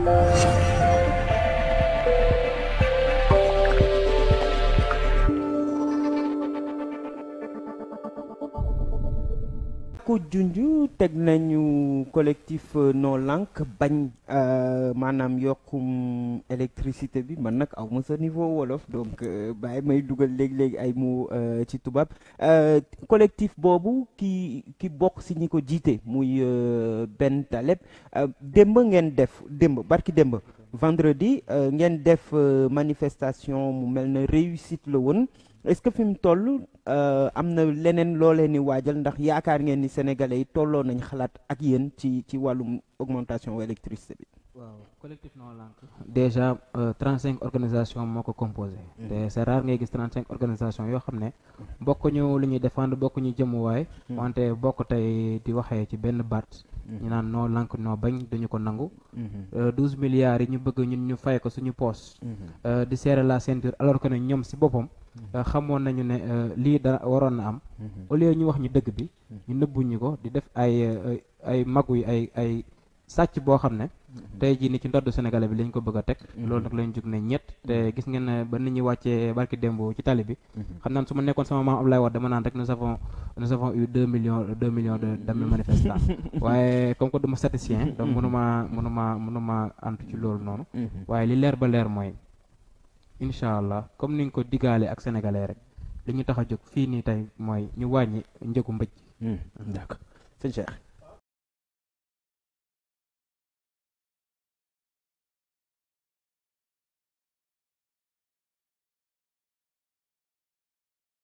ko junju teg nañu collectif Noo Lank bañ maanaam yokkum électricité bi man nag aw ma sa niveau wolof donc bàyyi may dugal léegi-léegi ay mots ci tubaab collectif boobu ki bokk si ñi ko jiite muy Bentaleb démb ngeen def barki démb vendredi ngeen def manifestation mu mel na réussite la woon est-ce que fi mu toll am na leneen loo leen ni waajal ndax yaakaar ngeen ni sénégalais yi tolloo nañ xalaat ak yéen ci wàllum augmentation électricité bi. waaw collectif Noo Lank déjà 35 organisations moo ko composé. te c'est rare ngay gis 35 organisations yoo xam ne bokkuñu lu ñuy défendre bokkuñu jëmuwaay. wante bokk tey di waxee ci benn baat. ñu naan Noo Lank noo bañ duñu ko nangu. 12 milliards yi ñu bëgg ñun ñu fay ko suñu poos. di serrer la ceinture alors que ne ñoom si boppam. xamoon nañu ne lii da waroon na am. au lieu ñu wax ñu dëgg bi. ñu nëbbuñu ko di def ay magu yi ay sàcc boo xam ne. tey jii ni ci ndoddu sénégalais bi lañ ko bëgg a teg. loolu nag lañ jug ne ñett te gis ngeen ne ba nit ñi wàccee barki démb ci tali bi. xam naan su ma nekkoon sama maam Abdoulaye Wade dama naan rek nous avons eu 2 millions de manifestants. waaye comme que du ma statisticien donc mënuma antu ci loolu noonu. waaye li leer ba leer mooy. incha allah comme ni nga ko diggaale ak sénégalais rek li ñu tax a jóg fii nii tey mooy ñu wàññi njëgu mbëj. D'accord sëñ Cheikh.